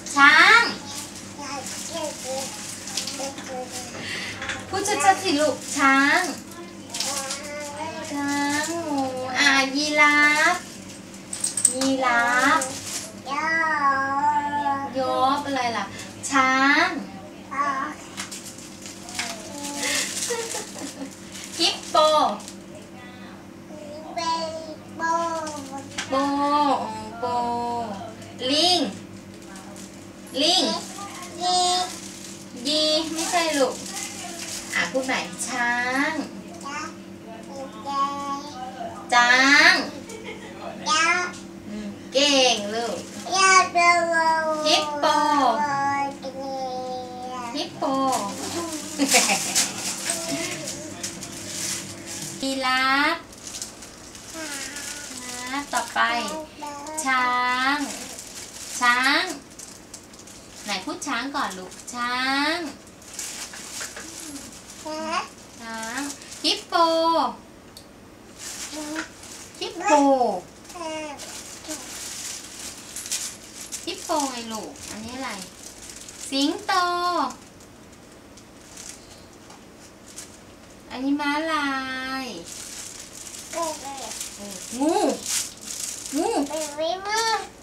ช้างพูดชัดๆสิลูกช้างช้างหมูยีราฟยอบอะไรล่ะช้างฮิปโปโบลิงยีไม่ใช่ลูกพูดใหม่ช้างจางเก่งลูกฮิปโปยีราฟต่อไปช้างไหนพูดช้างก่อนลูกช้างฮิปโปไงลูกอันนี้อะไรสิงโตอันนี้ม้าลายงู